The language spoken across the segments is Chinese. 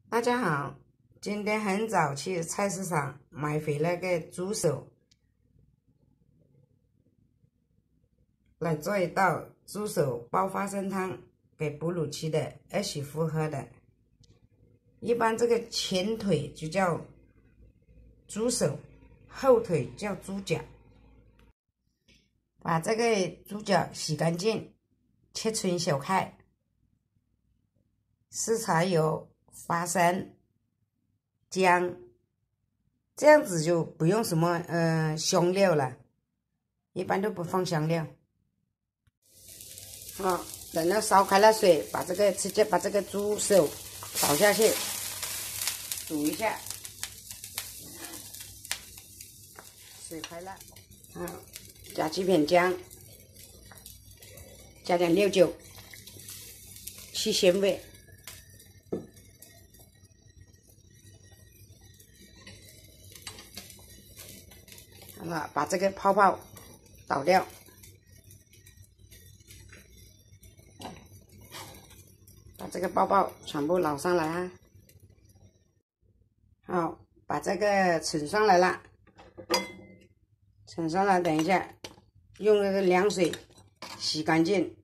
大家好，今天很早去菜市场买回了个猪手，来做一道猪手煲花生汤，给哺乳期的儿媳妇喝的。一般这个前腿就叫猪手，后腿叫猪脚。把这个猪脚洗干净，切成小块。食材有花生、姜，这样子就不用什么香料了，一般都不放香料。好，等到烧开了水，直接把这个猪手倒下去，煮一下。水开了，加几片姜，加点料酒，去鲜味。好了，把这个泡泡倒掉，把这个泡泡全部捞上来啊！好，把这个盛上来了，盛上来，等一下用那个凉水洗干净。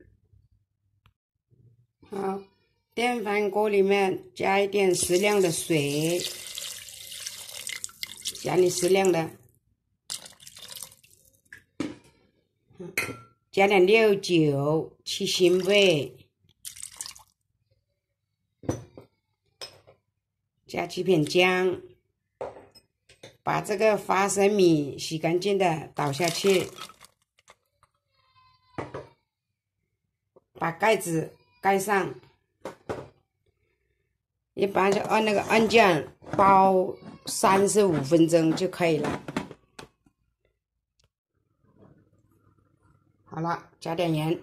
好，电饭锅里面加一点适量的水，加你适量的。加点料酒去腥味，加几片姜，把这个花生米洗干净的倒下去，把盖子盖上，一般就按那个按键煲35分钟就可以了。好了，加点盐，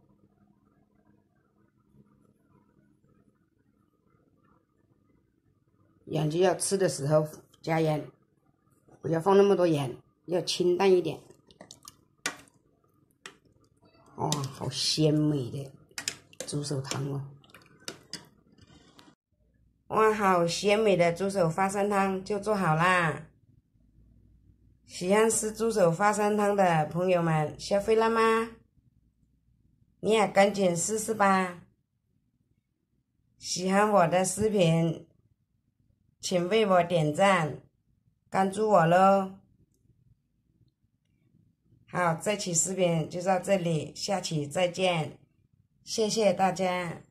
盐就要吃的时候加盐，不要放那么多盐，要清淡一点。哇，好鲜美的猪手汤哦！哇，好鲜美的猪手花生汤就做好啦！喜欢吃猪手花生汤的朋友们，学会了吗？你也赶紧试试吧！喜欢我的视频，请为我点赞，关注我咯！好，这期视频就到这里，下期再见，谢谢大家。